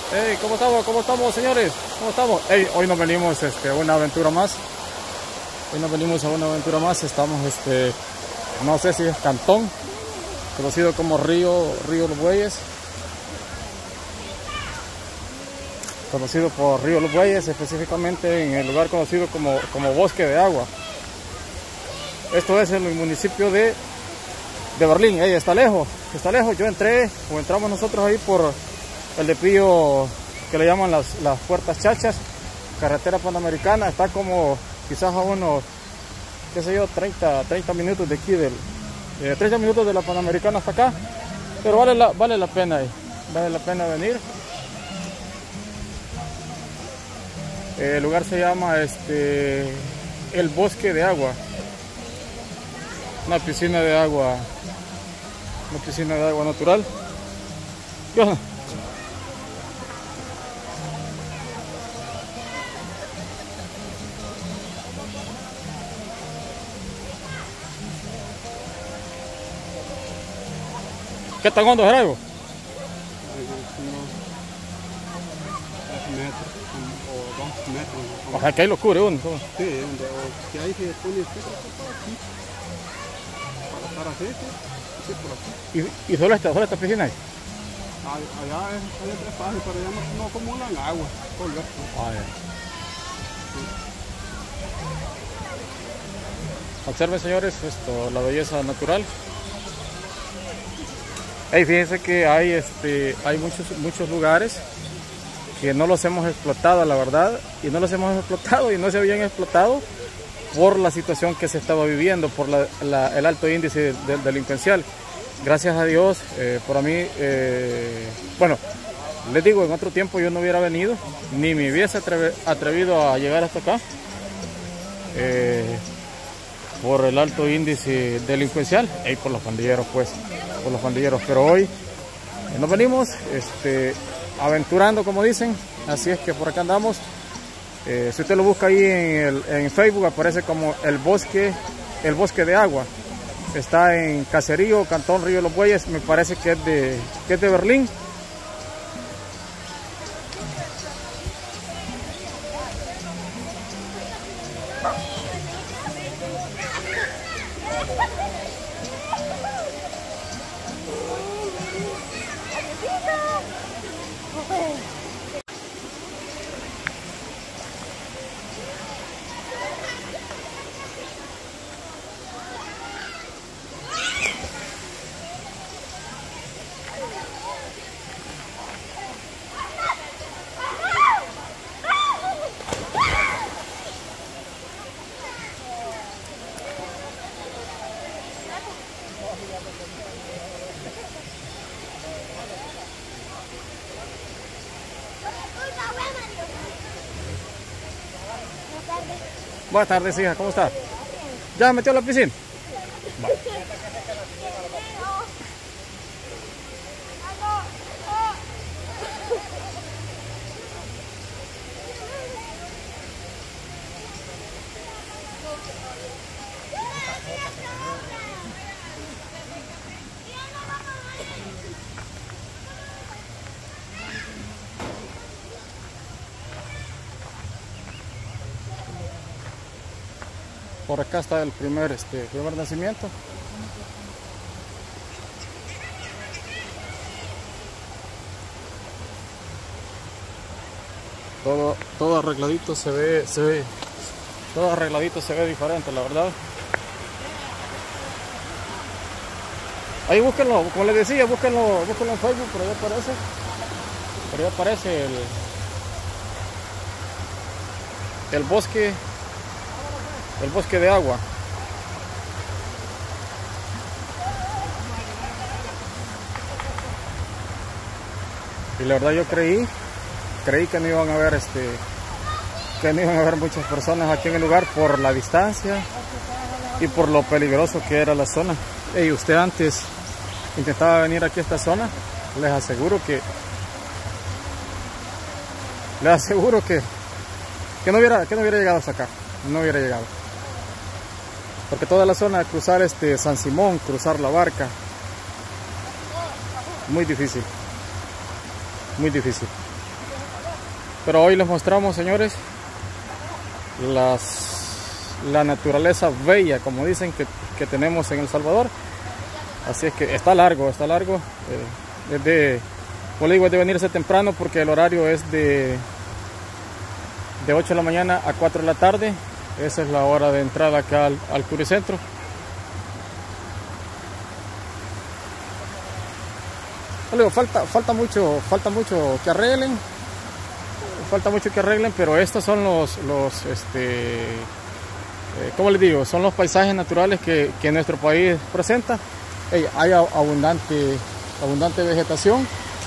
Hey, ¿cómo estamos? ¿Cómo estamos, señores? ¿Cómo estamos? Hey, hoy nos venimos a una aventura más. Hoy nos venimos a una aventura más. Estamos, no sé si es Cantón, conocido como Río Los Bueyes. Conocido por Río Los Bueyes, específicamente en el lugar conocido como Bosque de Agua. Esto es en el municipio de Berlín. Hey, está lejos. Yo entramos nosotros ahí por el desvío que le llaman las Puertas Chachas, carretera panamericana. Está como quizás a unos, qué sé yo, 30 minutos de aquí, 30 minutos de la Panamericana hasta acá, pero vale la pena venir. El lugar se llama el Bosque de Agua, una piscina de agua natural. ¿Qué onda? ¿Qué tan hondo será, Ivo? Unos 3 metros o 2 metros. O sea, que ahí lo cubre uno. Sí, que ahí se pone por aquí. Para estar así, sí, por aquí. ¿Y solo esta piscina ahí? Allá hay 3 pasos, pero allá no acumulan agua. Todo el resto. Observen, señores, la belleza natural. Hey, fíjense que hay muchos lugares que no los hemos explotado, la verdad, y no se habían explotado por la situación que se estaba viviendo, por el alto índice delincuencial. Gracias a Dios, por mí, bueno, les digo, en otro tiempo yo no hubiera venido, ni me hubiese atrevido a llegar hasta acá, por el alto índice delincuencial y por los pandilleros, pero hoy nos venimos aventurando, como dicen, así es que por acá andamos. Si usted lo busca ahí en Facebook, aparece como el Bosque de Agua. Está en Caserío, Cantón Río Los Bueyes, me parece que es de Berlín. Buenas tardes, hija, ¿cómo está? ¿Ya me metió a la piscina? Vale. Por acá está el primer nacimiento. Todo arregladito se ve diferente, la verdad. Ahí búsquenlo, como les decía, búsquenlo en Facebook, por ahí aparece el bosque de agua. Y la verdad yo creí que no iban a haber muchas personas aquí en el lugar por la distancia y por lo peligroso que era la zona. Y usted antes intentaba venir aquí a esta zona, les aseguro que no hubiera llegado hasta acá, no hubiera llegado. Porque toda la zona de cruzar San Simón, cruzar la barca, muy difícil. Pero hoy les mostramos, señores, la naturaleza bella, como dicen, que tenemos en El Salvador. Así es que está largo. Como le digo, es de venirse temprano porque el horario es de 8 de la mañana a 4 de la tarde. Esa es la hora de entrada acá al Turicentro. Falta mucho que arreglen. Pero estos son ¿cómo les digo? Son los paisajes naturales que nuestro país presenta. Hay abundante vegetación.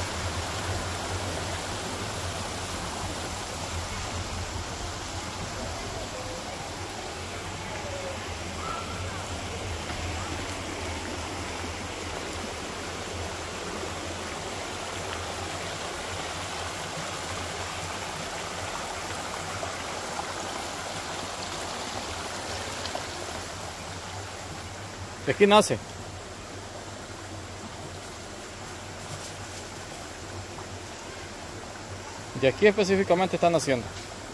De aquí nace. De aquí específicamente están naciendo.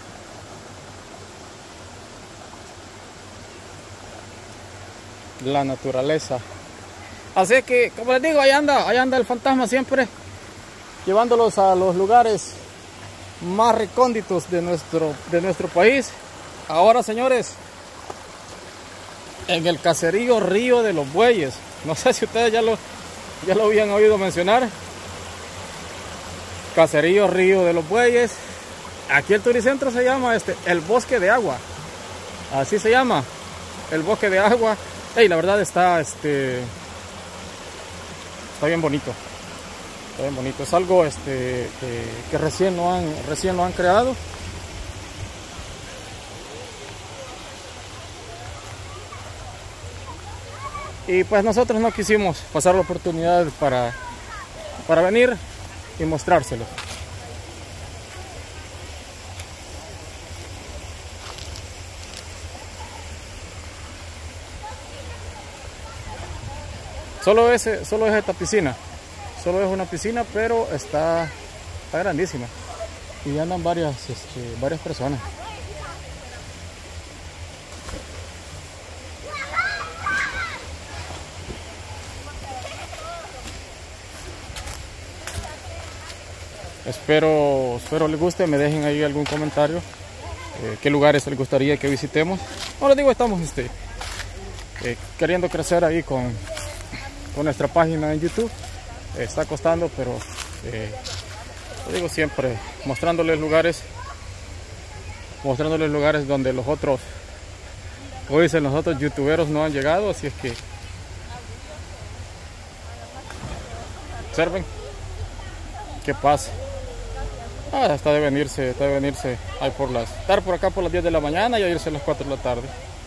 La naturaleza. Así que, como les digo, ahí anda el fantasma siempre, llevándolos a los lugares más recónditos de nuestro país. Ahora, señores, en el caserío Río de los Bueyes. No sé si ustedes ya lo habían oído mencionar. Caserío Río de los Bueyes. Aquí el Turicentro se llama el Bosque de Agua. Así se llama, el Bosque de Agua. La verdad está bien bonito. Está bien bonito. Es algo que recién lo han creado. Y pues nosotros no quisimos pasar la oportunidad para venir y mostrárselo. Solo es esta piscina. Solo es una piscina, pero está grandísima. Y andan varias personas. Espero les guste, me dejen ahí algún comentario, qué lugares les gustaría que visitemos. No les digo, estamos queriendo crecer ahí con nuestra página en YouTube. Está costando, pero les digo, siempre mostrándoles lugares donde los otros, como dicen, los otros youtuberos no han llegado. Así es que observen qué pasa. Está de venirse ahí estar por acá por las 10 de la mañana y a irse a las 4 de la tarde.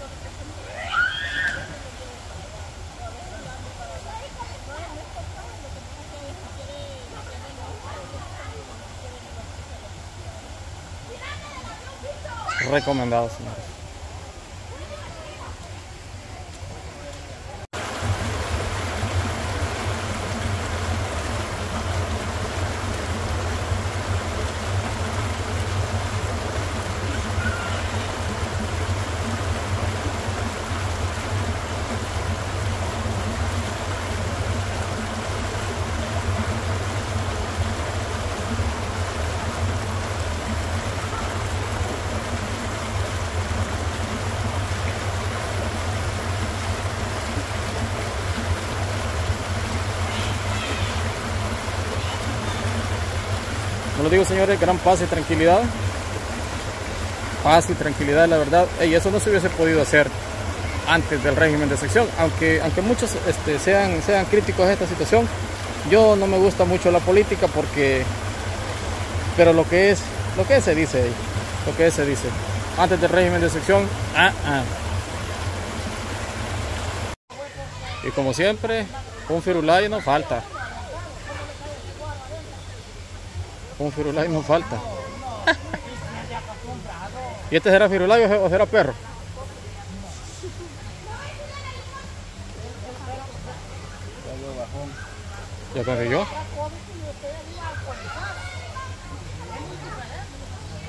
Recomendado, señores. Como les digo, señores, gran paz y tranquilidad. Paz y tranquilidad, la verdad. Y eso no se hubiese podido hacer antes del régimen de excepción. Aunque muchos sean críticos de esta situación, yo no me gusta mucho la política pero lo que se dice antes del régimen de excepción. Y como siempre, un firulai no falta. Un firulai no falta. ¿Y este será firulai o será perro? ¿Ya consiguió?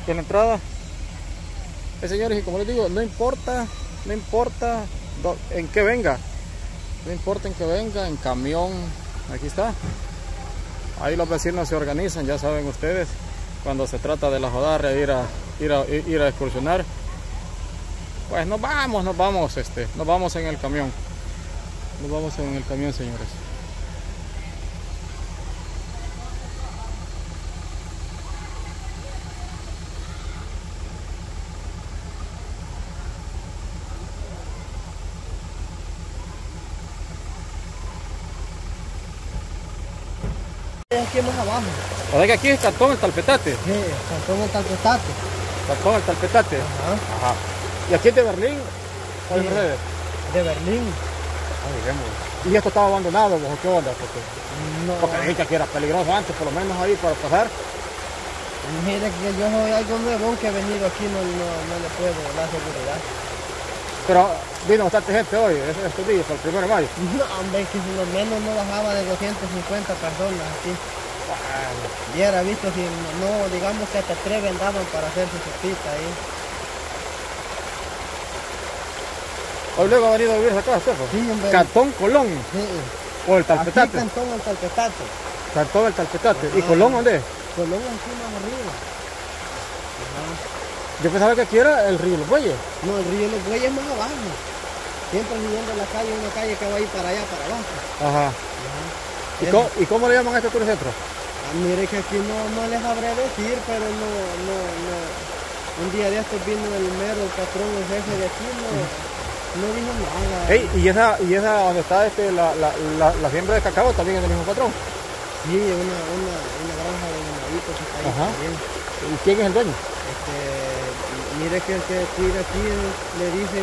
que es la entrada. Señores, y como les digo, no importa en qué venga, no importa en qué venga, en camión, aquí está. Ahí los vecinos se organizan, ya saben ustedes, cuando se trata de la Jodarra, ir a excursionar, pues nos vamos en el camión, señores. Aquí más abajo. O sea que aquí es Cantón El Talpetate. Sí, Cantón El Talpetate. Cantón El Talpetate. Ajá. Ajá. ¿Y aquí es de Berlín? ¿O de Sí. Mercedes? De Berlín. ¿Y esto estaba abandonado? ¿O qué onda? No. Porque dije que aquí era peligroso antes, por lo menos ahí para pasar. Mire que yo soy algo nuevo que he venido aquí, no le puedo dar seguridad. Pero vino bastante gente hoy, estos días, para el 1 de mayo. No, hombre, que si lo menos no bajaba de 250 personas aquí. Hubiera visto si no, digamos que hasta 3 vendaban para hacer su sopita ahí. Hoy luego ha venido a vivir acá, ¿cierto? Sí, hombre. Cantón Colón, Sí. o el Aquí Talpetate. Cantón El Talpetate. Cantón El Talpetate. ¿Y Ajá. Colón dónde es? Colón aquí más arriba. Ajá. Yo pensaba que aquí era el río Los Bueyes. No, el río Los Bueyes más abajo. Siempre siguiendo la calle, una calle que va a ir para allá, para abajo. Ajá. Ajá. ¿Y cómo le llaman a este turicentro? Mire que aquí no les sabré decir, pero no. Un día de estos vino el mero, el patrón, el jefe de aquí, no dijo nada. Ey, ¿y esa donde está la siembra de cacao también es del mismo patrón? Sí, una granja de ganadito que está ahí Ajá. también. ¿Y quién es el dueño? Mire que el que cuida aquí le dicen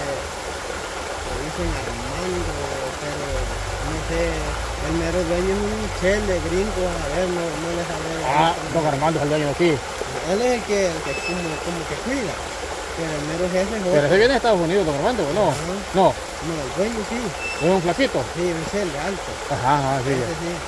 Armando, pero no sé, el mero dueño es un chele gringo, a ver, no le sabré decir. Ah, don Armando es el dueño de aquí. Él es el que como que cuida, pero el mero jefe es Pero otro. ese viene de Estados Unidos, don Armando, ¿o no? Ajá. No, No, el dueño sí, es un flaquito. sí, un chele alto. Ajá, sí. Ese sí.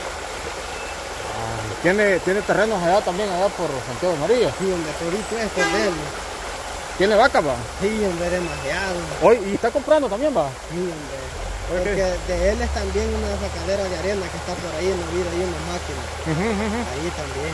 Tiene terrenos allá también, allá por Santiago de María. Sí, hombre, todito esto es de él. ¿Tiene vaca, va? Sí, hombre, demasiado. Hoy, y está comprando también, va. Sí, hombre. ¿Por Porque qué? de él es también una sacadera de arena que está por ahí en la vida, ahí en la máquina. Ahí también.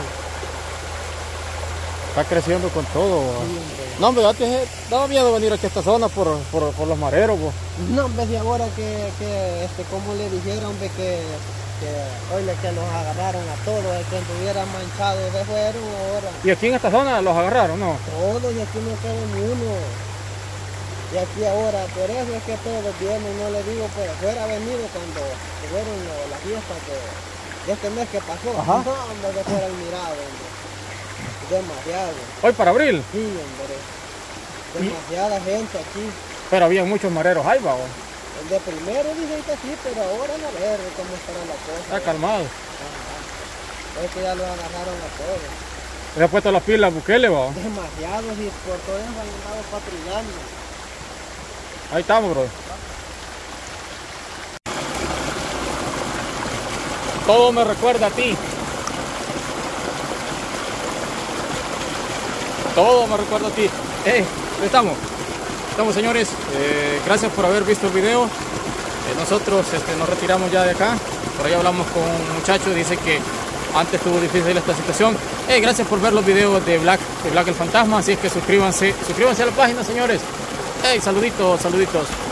Está creciendo con todo, va. Sí, hombre. No, hombre, antes daba miedo venir aquí a esta zona por los mareros, va. No, hombre, de ahora como le dijera, hombre, oye, que los agarraron a todos, el que estuviera manchado de fuera ahora. Y aquí en esta zona los agarraron, ¿no? Todos, y aquí no queda ni uno. Y aquí ahora, por eso es que todos vienen, no le digo, por afuera ha venido cuando fueron la fiesta de este mes que pasó. Ajá. No, hombre, de fuera el mirado, hombre. Demasiado. Hoy para abril, Sí, hombre. Demasiada gente aquí. pero había muchos mareros ahí, va. El de primero dicen que sí, pero ahora no ver cómo estará la cosa. Está calmado. Ajá. Es que ya lo agarraron a todos. Le ha puesto las pilas a Bukele, va. Demasiados y por todo eso han andado patrullando. Ahí estamos, bro. Todo me recuerda a ti. Todo me recuerda a ti. Estamos, señores. Gracias por haber visto el video. Nosotros nos retiramos ya de acá. Por ahí hablamos con un muchacho. Dice que antes estuvo difícil esta situación. Gracias por ver los videos de Black el Fantasma. Así es que suscríbanse a la página, señores. Saluditos.